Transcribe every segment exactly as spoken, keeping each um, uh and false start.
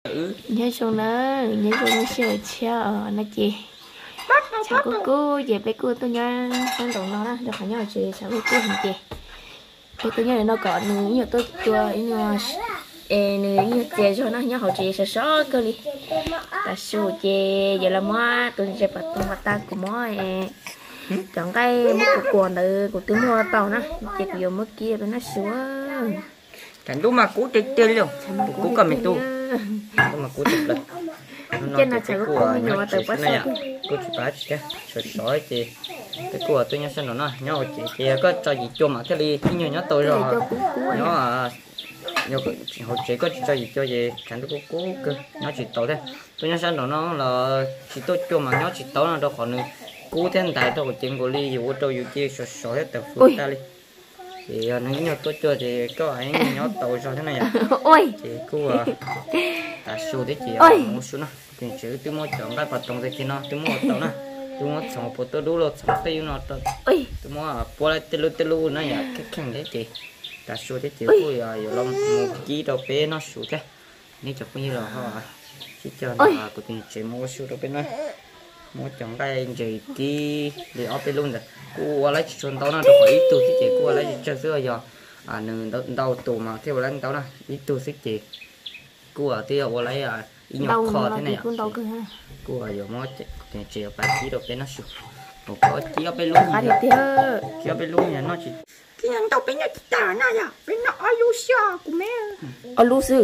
nhớ xuống nữa nhớ xuống nó sửa chờ nó chị chào cô cô về bé cô tôi nhớ con tổng nó đó được phải nhớ chị chào cô cô hình chị bé tôi nhớ nó còn nữa nhiều tôi tôi nhưng ê nữa như chị cho nó nhớ họ chị sợ sợ cơ đi ta su chị giờ là mua tôi sẽ bắt tung bắt ta của mua chọn cái mức của quần từ của tôi mua tàu nó chị cứ dùng mức kia bên nó xuống cảnh tú mà cú chơi chơi luôn cú cầm mình tu mà cú chụp lên trên là chả có cú nhiều từ bắt này cú chụp bắt chứ sợi sỏi chị cái cua tôi nhớ xem nó nhớ chị chị có cho gì cho mà cái đi cái nhiều nhớ tôi rồi nhớ à nhớ hồi chị có cho gì cho gì cảnh tú cú cơ nhớ chị tổ thế tôi nhớ xem nó là chị tôi cho mà nhớ chị tổ là đâu còn nữa cú thiên tài tôi của chuyện của ly dù tôi dù chia sợi sỏi từ phụ ta đi thì nếu như tôi chưa thì có ai nhớ tội sao thế này à ôi chị cô à ta số đấy chị à một số nó thì chữ tôi muốn chọn cái vật trong đây thì nó tôi muốn chọn nó tôi muốn chọn một tôi đủ rồi chọn tay nó tôi tôi muốn bỏ lại telu telu nó ya cái khăn đấy chị ta số đấy chị cô à rồi làm một ký đầu bé nó số thế nếu chọn bao nhiêu là họ chỉ cho là của tình chị mua số đầu bé nó mua chọn cái gì ký để ở bên luôn rồi cô lấy chọn tao nó được ít tuổi thì chị cô lấy cho xưa giờ à nương đâu đâu tù mà theo lấy tao nó ít tuổi thì chị cô ở tiêu cô lấy à ít nhọc kho thế này à cô ở giờ mua thì chị ở bài chỉ được bên nó sụp một có chỉ ở bên luôn chỉ ở bên luôn nhà nó chỉ cái nhân tàu bên nó chỉ tả này à bên nó ở Lucia của mẹ ở Lucia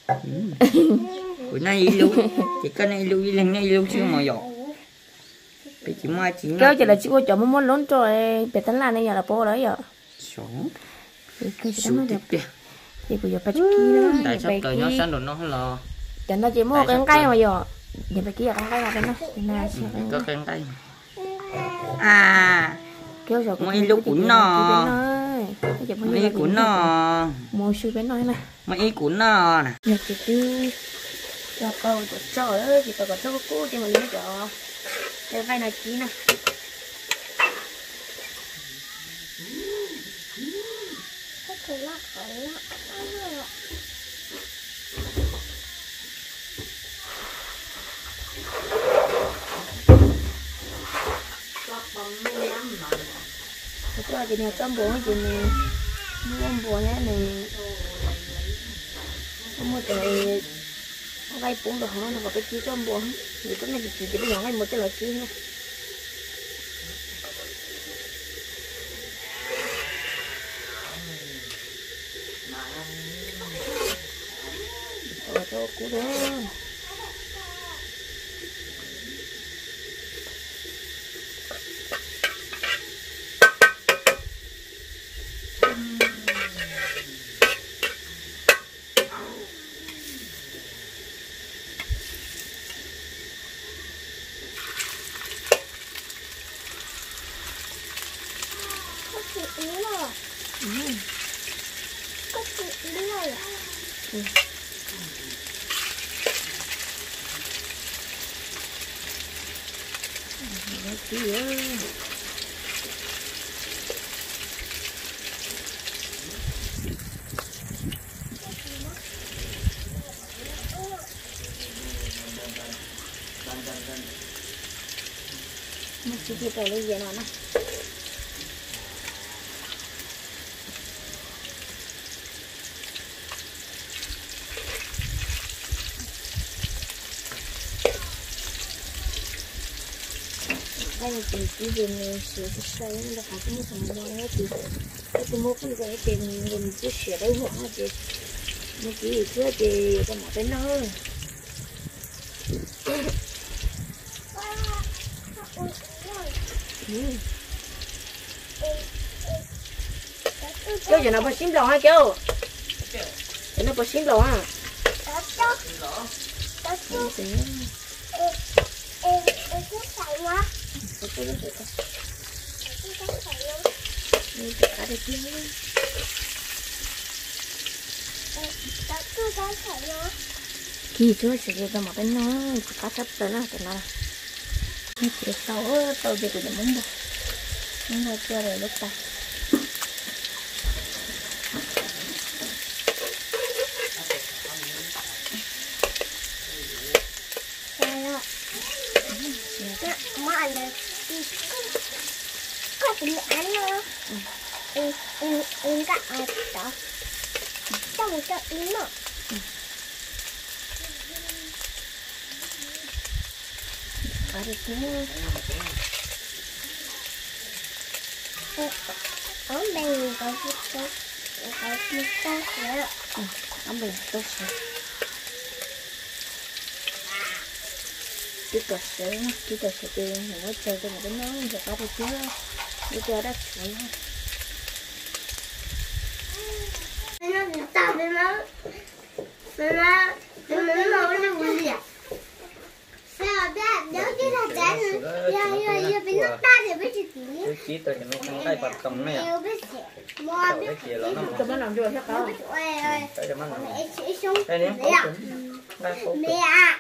bữa nay lưu chỉ cái này lưu lên này lưu chưa mà dọ chỉ mai chỉ kéo chỉ là chỉ có chọn một món lớn rồi bé tấn lan này giờ là bố đấy giờ xuống xuống tiếp đi thì bây giờ phải kia nữa tại sao tới nó sáng rồi nó là chẳng nó chỉ mua cái cây mà giờ giờ phải kia cái cây là cái nó có cái cây à kéo rồi mấy lúc cuốn nó mấy cuốn nó mua suy bên nói này mấy cuốn nó nè nhặt chỉ đi cho câu cho trời ơi chỉ có cho cô cho mình nó cho cái vai này chín nè cho chị này cho bố chị này mua bố nhé này mua cái cái bún được nó vào cái chi cho bố thì cái này chị chỉ bây giờ ngay một cái loại chi nha rồi cho cú đó một chút cái lấy gì nào nè đây là chị chỉ dùng sữa sấy là phải cái phần món đó chị cái mua cái cái tiền mình chỉ sữa đấy hộ nó chị nó chỉ chưa chị có một cái nó kéo giờ nó có xím lò hay kéo giờ nó có xím lò à khi chưa sẽ cho một cái nó cá sắp tới nó thì nó nó chỉ sau tao về của mình muốn đâu nó là chưa rồi lúc ta ăn được có gì ăn nữa ừ ừ ừ cả ăn đó trong cho ý mà Ở đây chứ ở bên có chút chút có chút chút nữa ở bên tốt sẽ cái cột sữa cái cột sữa tiền mình có chơi cho một cái nó giật ở đây chứ để cho đất sữa nó tao bên nó bên nó bên nó nó nó vui gì à sao bé nếu như là bé giờ giờ giờ bên nó ta thì biết gì cái chỉ tôi thì nó không cái bật cầm này à mua biết cái kia nó tụi nó làm rồi chắc không ôi ôi cái cho nó làm mẹ sẽ xuống đây nè mẹ à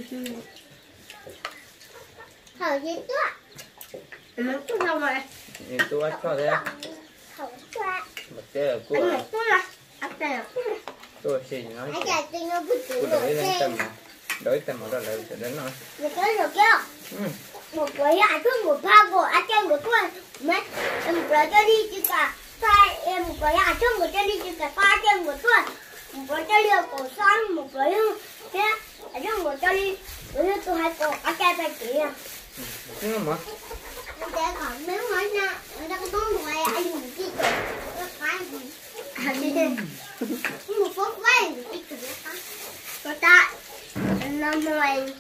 hầu gì đó nó cứ đâu rồi nhìn tôi cho thế hầu quá một cái là anh của một tôi là anh đây là tôi chỉ nói anh chạy tình nó bự tôi đổi lên tầm đổi tầm ở đó là sẽ đến nói một cái rồi kia một cái à cứ một ba bộ anh chơi một con mấy em một cái cho đi chứ cả sai em một cái à chứ một cái đi chứ cả ba chơi một con một cái cho liều cổ xoắn một cái cái à chứ một cho đi rồi tôi hai cổ anh chơi tay kia đúng không ạ anh chơi còn nếu nói nha người ta có đúng rồi anh dùng cái cổ cái cái gì anh đi một phút quay cái cổ đó người ta năm mươi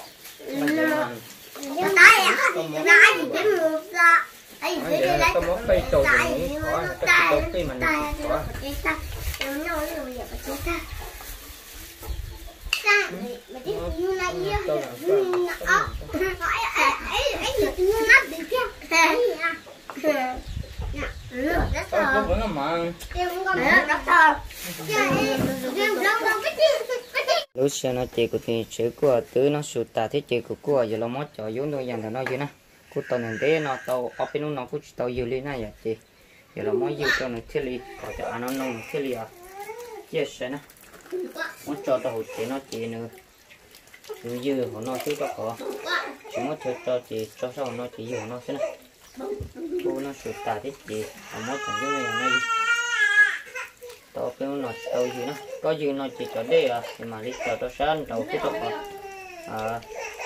nhưng đây à đây thì cái một ra đây thì cái đấy có một cây trầu thì có cái cây mình có cái ta nó nó nó bây giờ chúng ta ta mà cái như này như nó ấy ấy ấy như như nắp đi kia ấy à rất có vẫn là mà em có rất to em rất to cái cái lúc xưa nó chỉ của thì chữ của tứ nó sụt ta thế chữ của của giờ nó mót cho vô nó dàn nó vậy nè cô tao nên thế nó tao ở bên nó cũng tao yêu lên này vậy chị giờ nó mót yêu cho nó thiết lý có cho anh nó nông thiết lý à chia sẻ nè mót cho tao chỉ nó chỉ nữa cứ dư của nó chứ có khó chỉ mót cho cho chị cho sau nó chỉ dư nó thế nè cô nó sụt ta thế chị nó mót cho vô này này tao bên nó tao dư nó có dư nó chỉ cho đây à thì mà đi cho tao sáng tao cứ tao khó à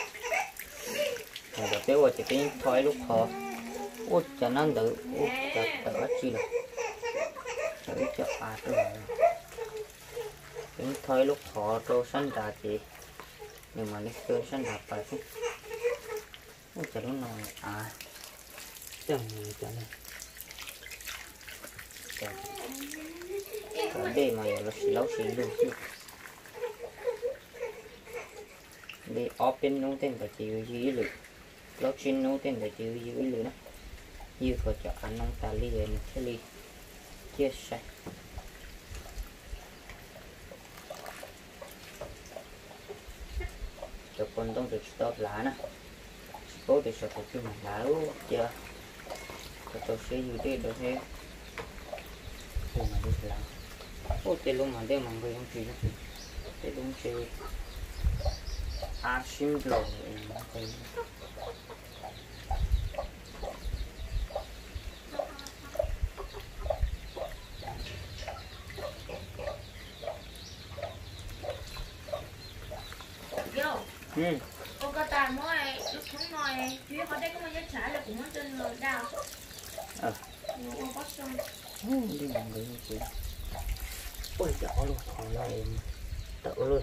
rồi cái qua chỉ cái thoi lúc họ út cho nó tự út cho tự chi là tự cho à rồi cái thoi lúc họ tôi sáng ra thì nhưng mà lấy tôi sáng ra phải không út cho nó nói à chẳng gì cho này ở đây mà nó xí lâu xí luôn đi open nó tên là chịu gì lực lót xin nó tên là chịu gì lực đó như có cho anh ông ta liền cái ly chia sẻ cho conต้องđược stop lá nè cố để cho cái mình lá chưa cho tôi sẽ như thế được thế thì mà đi làm ô thế luôn mà đây mà người không chịu được thế đúng chơi à sim lồng thì vô ừ con có tài mới lúc không nói chứ có đây có một giá trả là cũng có trên người đào ờ con có xong đi mà người không chịu ôi chó luôn còn này tự luôn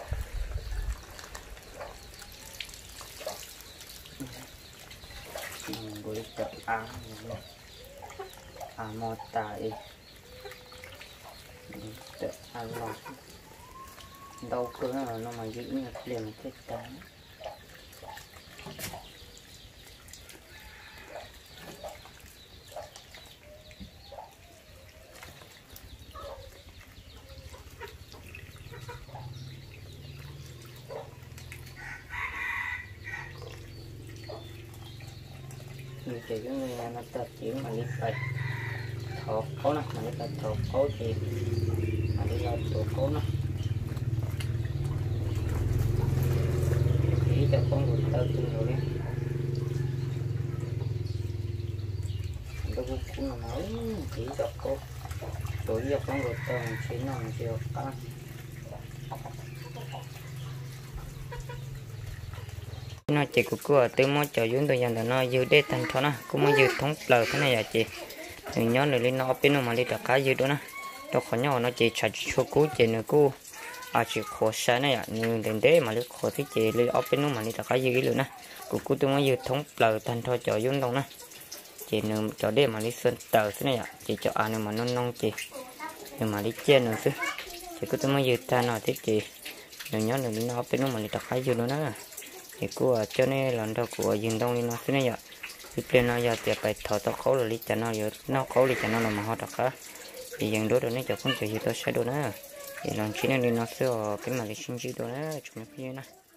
người tập ăn à một tại tập ăn lọt đâu cứ nó mà giữ như liền cái tán như chị cái người nó tập chuyển mà đi phải thọ cố nè mà đi tập thọ cố thì mà đi làm thọ cố nè chỉ cho con người ta tin rồi đi cũng nói chỉ cho cô đối với con người ta chỉ nằm chiều ta nó chỉ của cô từ mỗi chỗ chúng tôi dành là nó dư để thành thọ nó cũng mới dư thống lời cái này là chị đừng nhớ nữa lên nó bên nó mà đi đặt cá dư đó nè đâu khó nhau nó chỉ chạy cho cô chị nữa cô à chỉ khó sai này ạ nhưng đến đấy mà lấy khó thì chị lấy ở bên nó mà đi đặt cá dư cái nữa nè của cô tôi mới dư thống lời thành thọ chỗ chúng đâu nè chị nữa chỗ đấy mà lấy sơn tờ thế này ạ chị chỗ à nữa mà non non chị nhưng mà lấy trên nữa chứ chị cứ tôi mới dư ta nào thế chị đừng nhớ nữa lên nó bên nó mà đi đặt cá dư nữa nè thì cô cho nên lần đầu của dương đông lên nó thế này ạ thì bên nó giờ tiệp bài thọ tao khấu là lý cho nó giờ nó khấu lý cho nó là mà họ đặt á thì dần đối nó cho con chơi gì tôi sẽ đồ nữa thì lần chỉ nên đi nó sẽ cái mà lý sinh chi đồ nữa chúng nó kia nè